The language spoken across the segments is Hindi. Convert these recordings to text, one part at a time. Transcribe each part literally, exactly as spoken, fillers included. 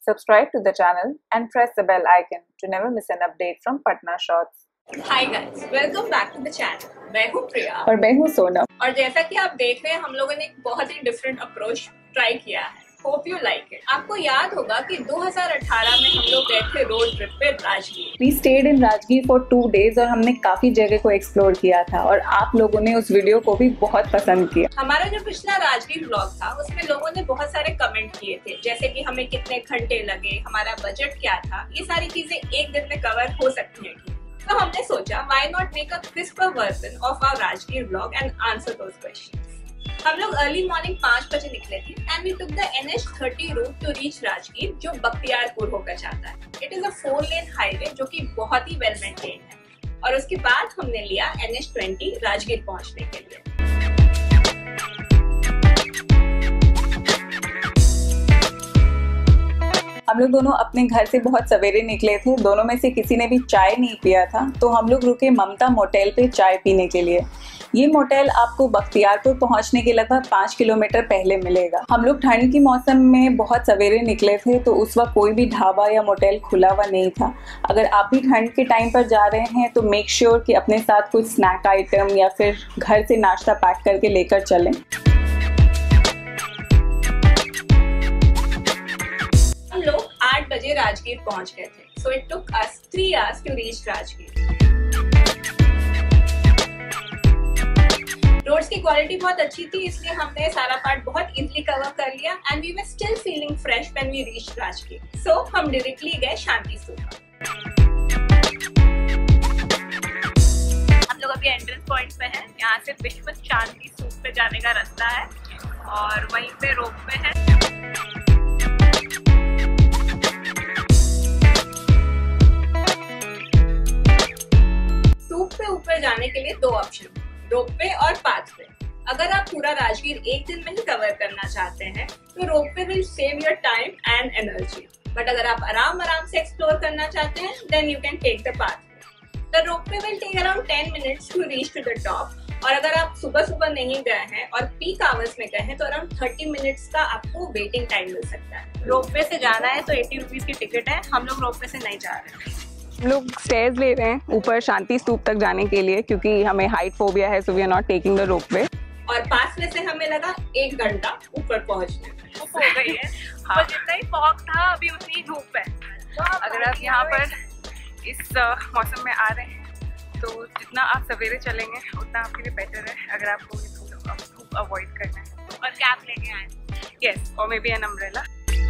Subscribe to the channel and press the bell icon to never miss an update from Patna Shots. Hi guys, welcome back to the channel. मैं हूँ प्रिया और मैं हूँ सोनम। और जैसा कि आप देख रहे हैं, हम लोगों ने एक बहुत ही डिफरेंट अप्रोच ट्राई किया है। Hope you like it. आपको याद होगा कि दो हज़ार अठारह में हम लोग गए थे रोड ट्रिप पे Rajgir. We stayed in Rajgir for two days और हमने काफी जगह को एक्सप्लोर किया था और आप लोगों ने उस वीडियो को भी बहुत पसंद किया। हमारा जो पिछला राजगीर व्लॉग था उसमें लोगों ने बहुत सारे कमेंट किए थे, जैसे कि हमें कितने घंटे लगे, हमारा बजट क्या था। ये सारी चीजें एक दिन में कवर हो सकती हैं। तो हमने सोचा why not make a crisper version of our Rajgir vlog and answer those questions. हम लोग अर्ली मॉर्निंग पाँच बजे निकले थे and we took the N H thirty route to reach Rajgir, जो बख्तियारपुर होकर जाता है। It is a four lane highway जो कि बहुत ही वेल मेंटेन्ड है। और उसके बाद हमने लिया एन एच ट्वेंटी राजगीर पहुंचने के लिए। हम लोग दोनों अपने घर से बहुत सवेरे निकले थे। दोनों में से किसी ने भी चाय नहीं पिया था, तो हम लोग रुके ममता मोटेल पे चाय पीने के लिए। ये मोटेल आपको बख्तियारपुर पहुंचने के लगभग पाँच किलोमीटर पहले मिलेगा। हम लोग ठंड की मौसम में बहुत सवेरे निकले थे, तो उस वक्त कोई भी ढाबा या मोटेल खुला हुआ नहीं था। अगर आप भी ठंड के टाइम पर जा रहे हैं तो मेक श्योर sure कि अपने साथ कुछ स्नैक आइटम या फिर घर से नाश्ता पैक करके लेकर चलें। हम लोग आठ बजे राजगीर पहुंच गए थे, so it took us three hours to reach Rajgir. Roads की क्वालिटी बहुत अच्छी थी, इसलिए हमने सारा पार्ट बहुत इजीली कवर कर लिया and we were still feeling fresh when we reached Rajgir. So हम डायरेक्टली गए शांति स्तूप। हम लोग अभी एंट्रेंस पॉइंट पे हैं। यहाँ से विश्व शांति स्तूप पे जाने का रास्ता है और वहीं पे रोपवे है। स्तूप पे ऊपर जाने के लिए दो ऑप्शन, रोपवे और पाथवे। अगर आप पूरा राजगीर एक दिन में ही कवर करना चाहते हैं तो ropeway will save your time and energy, but अगर आप आराम आराम से एक्सप्लोर करना चाहते हैं then you can take the pathway. The ropeway will take around ten minutes to reach to the top, और अगर आप सुबह सुबह नहीं गए हैं और पीक आवर्स में गए हैं तो अराउंड थर्टी मिनट्स का आपको वेटिंग टाइम मिल सकता है। रोपवे से जाना है तो एटी रुपीज की टिकट है। हम लोग रोपवे से नहीं जा रहे हैं। हम लोग स्टेयर्स ले रहे हैं ऊपर शांति स्तूप तक जाने के लिए, क्योंकि हमें हाइट फोबिया है, so we are not taking the ropeway. और पास में से हमें लगा एक घंटा ऊपर पहुंचने में। हो गई है। हाँ। जितना ही फॉग था अभी उतनी ही धूप है। तो अगर आप यहाँ पर इस मौसम में आ रहे हैं तो जितना आप सवेरे चलेंगे उतना आपके लिए बेटर है, अगर आपको धूप अवॉइड करना है। और कैप लेके आए, यस, और maybe an umbrella.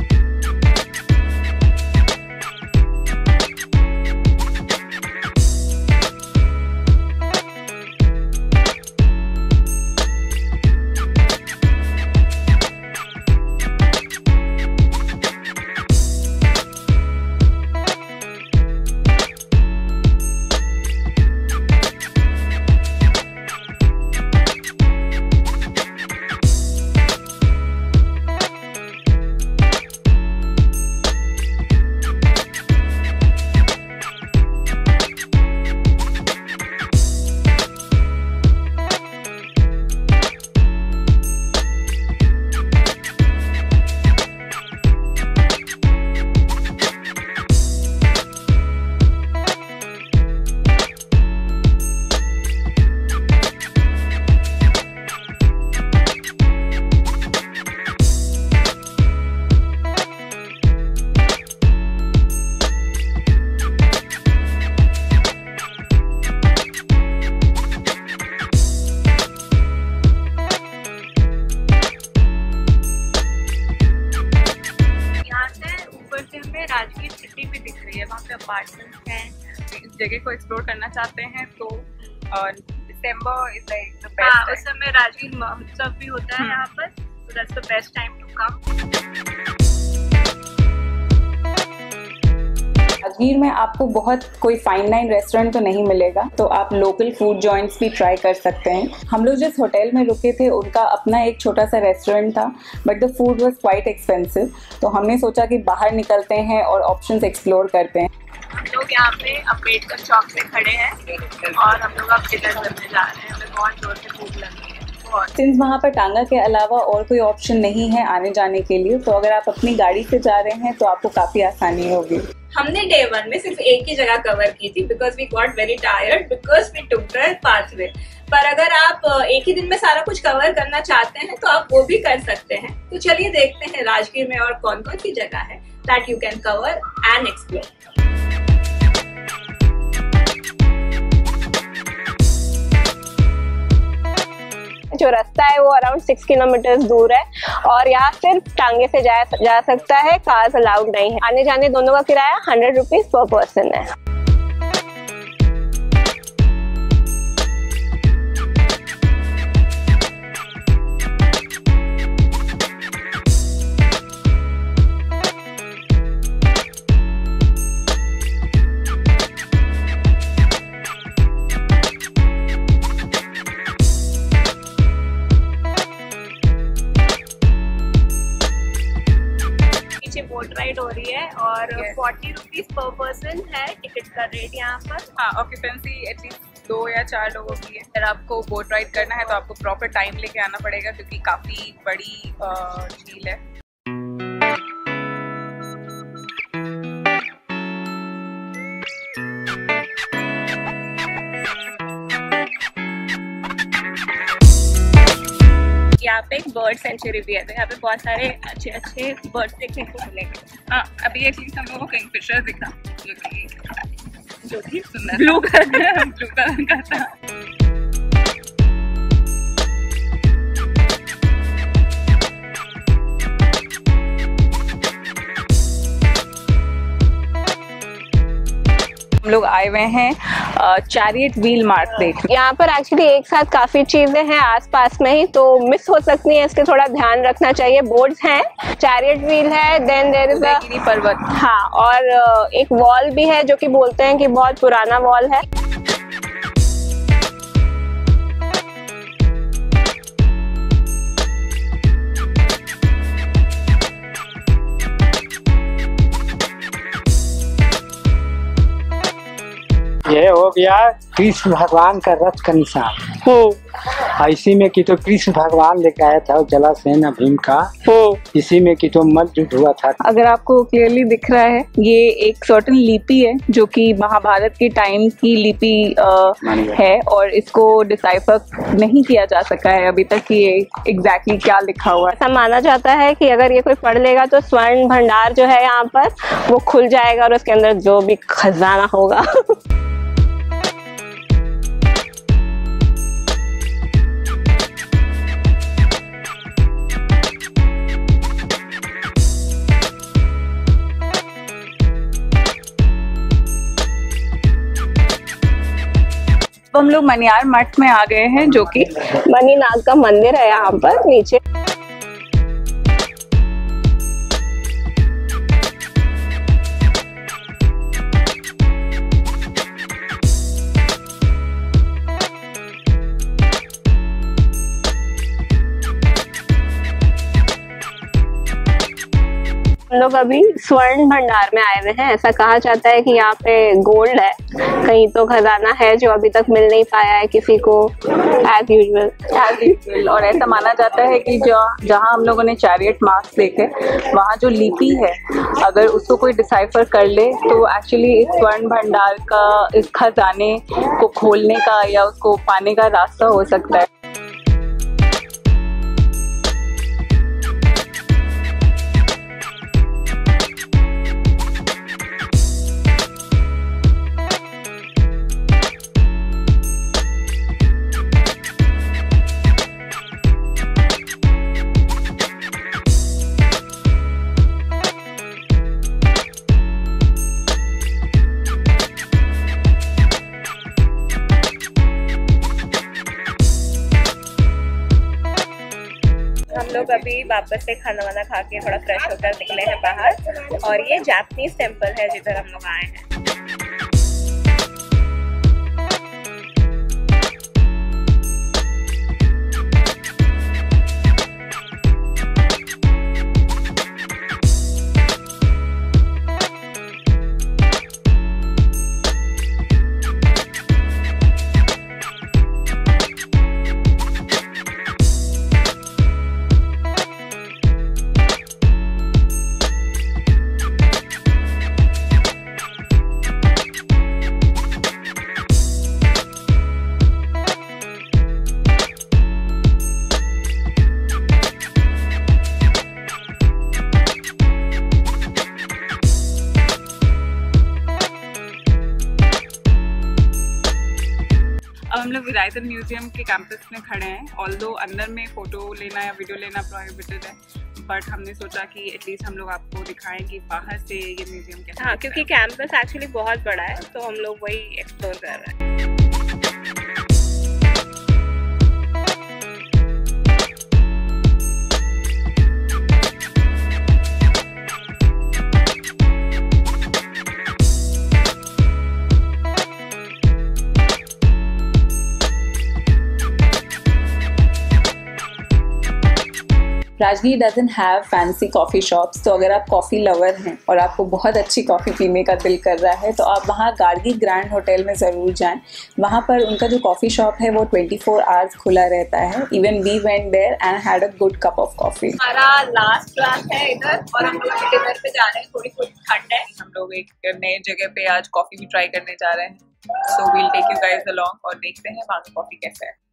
Rajgir city भी दिख रही है, वहाँ पे अपार्टमेंट्स हैं। इस जगह को एक्सप्लोर करना चाहते हैं तो December is like the best. उस समय राजगीर महोत्सव भी होता है यहाँ पर, so that's the best time to come। Rajgir में आपको बहुत कोई फाइन लाइन रेस्टोरेंट तो नहीं मिलेगा, तो आप लोकल फूड जॉइंट्स भी ट्राई कर सकते हैं। हम लोग जिस होटल में रुके थे उनका अपना एक छोटा सा रेस्टोरेंट था, but the food was quite expensive, तो हमने सोचा कि बाहर निकलते हैं और ऑप्शंस एक्सप्लोर करते हैं। हम लोग यहाँ पे अम्बेडकर चौक पे खड़े हैं और हम लोग अब डिनर करने जा रहे हैं। हमें बहुत जोर से भूख लगी है। सिंस वहाँ पर टांगा के अलावा और कोई ऑप्शन नहीं है आने जाने के लिए, तो अगर आप अपनी गाड़ी से जा रहे हैं तो आपको काफी आसानी होगी। हमने डे वन में सिर्फ एक ही जगह कवर की थी because we got very tired because we took the pathway. पर अगर आप एक ही दिन में सारा कुछ कवर करना चाहते हैं तो आप वो भी कर सकते हैं। तो चलिए देखते हैं राजगीर में और कौन कौन सी जगह है that you can cover and explore. जो रास्ता है वो अराउंड सिक्स किलोमीटर दूर है और यहाँ सिर्फ टांगे से जा, जा सकता है, कार्स अलाउड नहीं है। आने जाने दोनों का किराया हंड्रेड रुपीज पर पर्सन है। बोट राइड हो रही है और फोर्टी रुपीज पर पर्सन है टिकट का रेट यहाँ पर। हाँ, ऑक्यूपेंसी एटलीस्ट दो या चार लोगों की है। अगर आपको बोट राइड करना है तो आपको प्रॉपर टाइम लेके आना पड़ेगा क्योंकि काफी बड़ी झील है। यहाँ पे एक बर्ड सेंचुरी भी है तो यहाँ पे बहुत सारे अच्छे अच्छे बर्ड्स देखने को मिलेंगे। हाँ, अभी एटलीस्ट हम लोगों को किंगफिशर दिखा जो कि जो कि सुंदर ब्लू कलर ब्लू कलर का था। हम लोग आए हुए हैं चैरियट व्हील मार्क देखने। यहाँ पर एक्चुअली एक साथ काफी चीजें हैं आसपास में ही, तो मिस हो सकती है, इसके थोड़ा ध्यान रखना चाहिए। बोर्ड्स हैं, चैरियट व्हील है, then there is a parvat. हाँ, और एक वॉल भी है जो कि बोलते हैं कि बहुत पुराना वॉल है। ये हो गया कृष्ण भगवान का रथ का निशान। इसी में की तो कृष्ण भगवान लेकर आया था जलासेन भीम का, इसी में की तो मल्ल युद्ध हुआ था। अगर आपको क्लियरली दिख रहा है, ये एक सर्टेन लिपि है जो कि महाभारत के टाइम की लिपि है और इसको डिसाइफर नहीं किया जा सका है अभी तक कि ये एग्जैक्टली क्या लिखा हुआ है। ऐसा माना जाता है कि अगर ये कोई पढ़ लेगा तो स्वर्ण भंडार जो है यहाँ पर वो खुल जाएगा और उसके अंदर जो भी खजाना होगा हम लोग मनियार मठ में आ गए हैं जो कि मणिनाग का मंदिर है यहाँ पर नीचे। हम लोग अभी स्वर्ण भंडार में आए हुए हैं। ऐसा कहा जाता है कि यहाँ पे गोल्ड है, कहीं तो खजाना है जो अभी तक मिल नहीं पाया है किसी को, एज यूजुअल एज यूजुअल। और ऐसा माना जाता है कि जो जहाँ हम लोगों ने चैरियट मार्क्स देखे, वहाँ जो लिपि है अगर उसको कोई डिसाइफर कर ले तो एक्चुअली इस स्वर्ण भंडार का, इस खजाने को खोलने का या उसको पाने का रास्ता हो सकता है। हम लोग अभी वापस से खाना वाना खा के थोड़ा फ्रेश होकर निकले हैं बाहर और ये जापानीज टेम्पल है जिधर हम लोग आए हैं। हम लोग विरायतन म्यूजियम के कैंपस में खड़े हैं। ऑल्दो अंदर में फ़ोटो लेना या वीडियो लेना प्रोहिबिटेड है, बट हमने सोचा कि एटलीस्ट हम लोग आपको दिखाएं कि बाहर से ये म्यूजियम कैसा। हाँ, क्योंकि कैंपस एक्चुअली बहुत बड़ा है, तो हम लोग वही एक्सप्लोर कर रहे हैं। Rajgir doesn't have fancy coffee shops, तो अगर आप कॉफ़ी लवर हैं और आपको बहुत अच्छी कॉफ़ी पीने का दिल कर रहा है तो आप वहाँ गार्गी ग्रैंड होटल में ज़रूर जाएं। वहाँ पर उनका जो कॉफ़ी शॉप है वो ट्वेंटी फोर आवर्स खुला रहता है। Even we went there and had a good cup of coffee. हमारा लास्ट क्लास है इधर और हम लोग डिनर पे जा रहे हैं। थोड़ी थोड़ी ठंड है, हम लोग एक नए जगह पे आज कॉफ़ी भी ट्राई करने जा रहे हैं, so we'll take you guys along और देखते हैं वहाँ की कॉफ़ी कैसा है।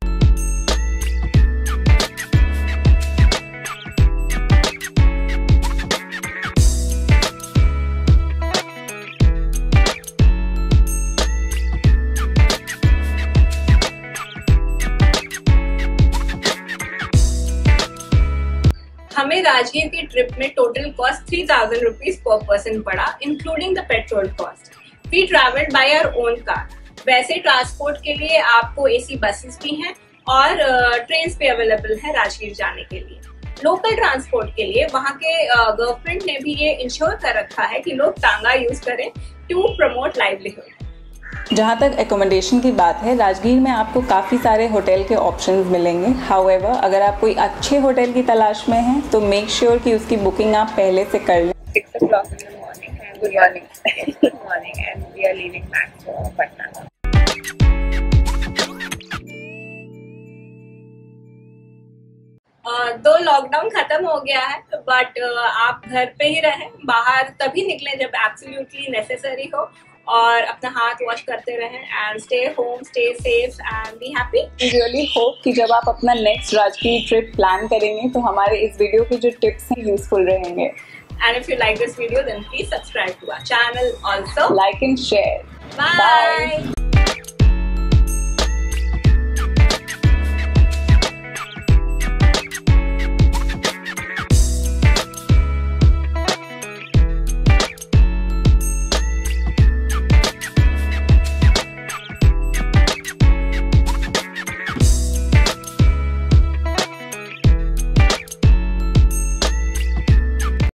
हमें राजगीर की ट्रिप में total cost three thousand rupees per person पड़ा, including the petrol cost. We travelled by our own car. वैसे ट्रांसपोर्ट के लिए आपको एसी बसेस भी हैं और ट्रेन भी अवेलेबल है राजगीर जाने के लिए। लोकल ट्रांसपोर्ट के लिए वहाँ के गवर्नमेंट ने भी ये इंश्योर कर रखा है कि लोग टांगा यूज करें टू प्रमोट लाइवलीहुड। जहाँ तक एकोमोडेशन की बात है, राजगीर में आपको काफ़ी सारे होटल के ऑप्शंस मिलेंगे। हाउएवर, अगर आप कोई अच्छे होटल की तलाश में हैं तो मेक श्योर sure कि उसकी बुकिंग आप पहले से कर लें। Six o'clock in the morning and good morning morning and we are leaving back to Patna. दो लॉकडाउन खत्म हो गया है, बट आप घर पे ही रहें, बाहर तभी निकलें जब एब्सोल्युटली नेसेसरी हो, और अपना हाथ वॉश करते रहें and stay home, stay safe and be happy. Really hope कि जब आप अपना नेक्स्ट राजगीर ट्रिप प्लान करेंगे तो हमारे इस वीडियो के जो टिप्स हैं यूजफुल रहेंगे। And if you like this video then please subscribe to our channel, also like and share. Bye.